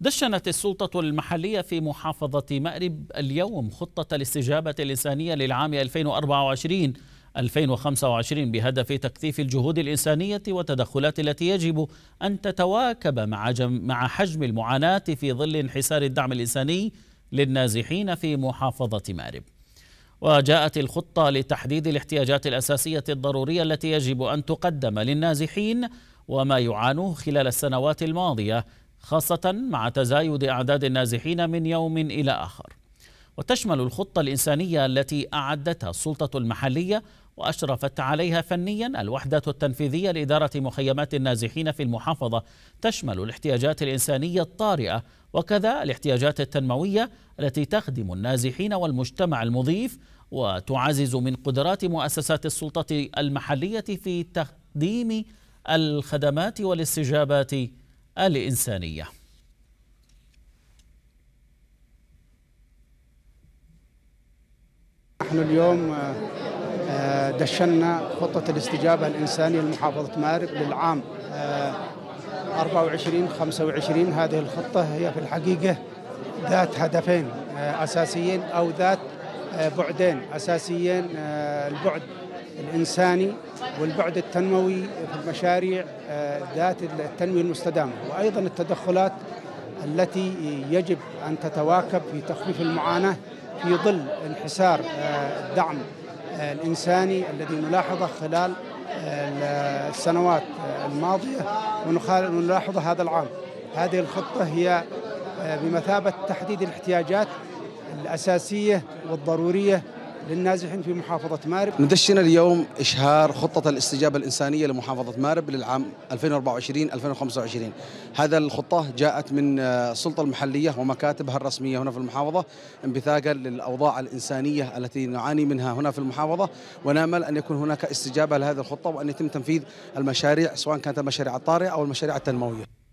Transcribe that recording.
دشنت السلطة المحلية في محافظة مأرب اليوم خطة الاستجابة الإنسانية للعام 2024-2025 بهدف تكثيف الجهود الإنسانية والتدخلات التي يجب أن تتواكب مع حجم المعاناة في ظل انحسار الدعم الإنساني للنازحين في محافظة مأرب. وجاءت الخطة لتحديد الاحتياجات الأساسية الضرورية التي يجب أن تقدم للنازحين وما يعانوه خلال السنوات الماضية، خاصة مع تزايد أعداد النازحين من يوم إلى آخر. وتشمل الخطة الإنسانية التي أعدتها السلطة المحلية وأشرفت عليها فنيا الوحدة التنفيذية لإدارة مخيمات النازحين في المحافظة، تشمل الاحتياجات الإنسانية الطارئة وكذا الاحتياجات التنموية التي تخدم النازحين والمجتمع المضيف، وتعزز من قدرات مؤسسات السلطة المحلية في تقديم الخدمات والاستجابات الإنسانية. نحن اليوم دشنا خطة الاستجابة الإنسانية لمحافظة مأرب للعام 24-25. هذه الخطة هي في الحقيقة ذات هدفين أساسيين أو ذات بعدين أساسيين، البعد الإنساني والبعد التنموي في المشاريع ذات التنمية المستدامة، وأيضا التدخلات التي يجب أن تتواكب في تخفيف المعاناة في ظل انحسار الدعم الإنساني الذي نلاحظه خلال السنوات الماضية ونلاحظه هذا العام. هذه الخطة هي بمثابة تحديد الاحتياجات الأساسية والضرورية للنازحين في محافظة مأرب. ندشن اليوم إشهار خطة الاستجابة الإنسانية لمحافظة مأرب للعام 2024-2025. هذا الخطة جاءت من السلطة المحلية ومكاتبها الرسمية هنا في المحافظة انبثاقا للأوضاع الإنسانية التي نعاني منها هنا في المحافظة، ونأمل أن يكون هناك استجابة لهذه الخطة وأن يتم تنفيذ المشاريع سواء كانت المشاريع الطارئة أو المشاريع التنموية.